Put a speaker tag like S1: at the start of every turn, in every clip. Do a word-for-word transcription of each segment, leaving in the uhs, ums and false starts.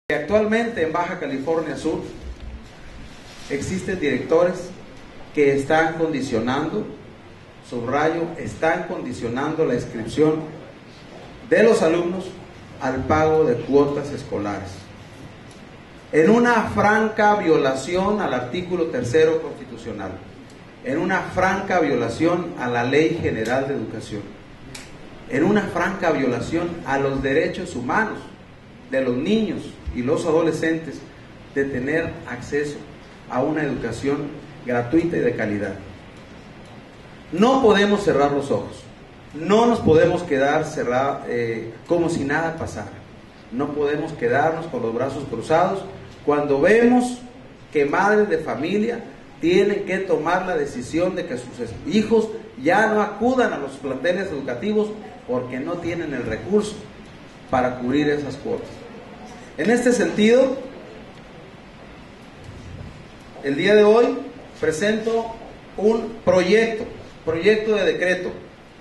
S1: Actualmente en Baja California Sur existen directores que están condicionando, subrayo, están condicionando la inscripción de los alumnos al pago de cuotas escolares, en una franca violación al artículo tercero constitucional, en una franca violación a la Ley General de Educación, en una franca violación a los derechos humanos de los niños y los adolescentes de tener acceso a una educación gratuita y de calidad. No podemos cerrar los ojos, no nos podemos quedar cerrados, eh, como si nada pasara. No podemos quedarnos con los brazos cruzados cuando vemos que madres de familia tienen que tomar la decisión de que sus hijos ya no acudan a los planteles educativos porque no tienen el recurso para cubrir esas cuotas. En este sentido, el día de hoy presento un proyecto, proyecto de decreto.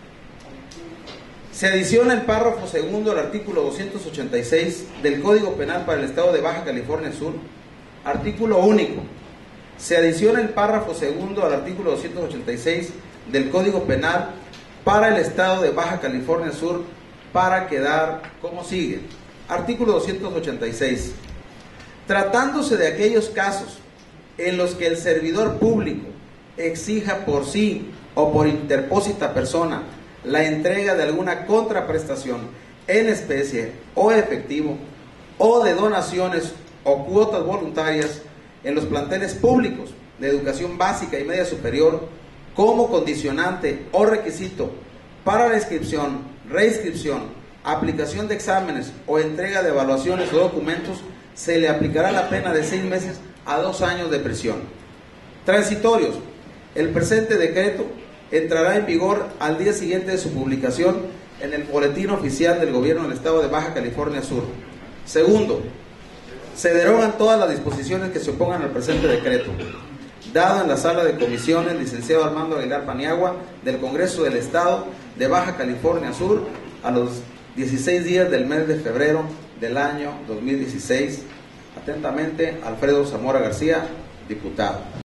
S1: Se adiciona el párrafo segundo al artículo doscientos ochenta y seis del Código Penal para el Estado de Baja California Sur, artículo único. Se adiciona el párrafo segundo al artículo doscientos ochenta y seis del Código Penal para el Estado de Baja California Sur para quedar como sigue. Artículo doscientos ochenta y seis. Tratándose de aquellos casos en los que el servidor público exija por sí o por interpósita persona la entrega de alguna contraprestación en especie o efectivo, o de donaciones o cuotas voluntarias en los planteles públicos de educación básica y media superior, como condicionante o requisito para la inscripción, reinscripción, aplicación de exámenes o entrega de evaluaciones o documentos, se le aplicará la pena de seis meses a dos años de prisión. Transitorios. El presente decreto entrará en vigor al día siguiente de su publicación en el Boletín Oficial del Gobierno del Estado de Baja California Sur. Segundo, se derogan todas las disposiciones que se opongan al presente decreto. Dado en la sala de comisiones, licenciado Armando Aguilar Paniagua, del Congreso del Estado de Baja California Sur, a los dieciséis días del mes de febrero del año dos mil dieciséis. Atentamente, Alfredo Zamora García, diputado.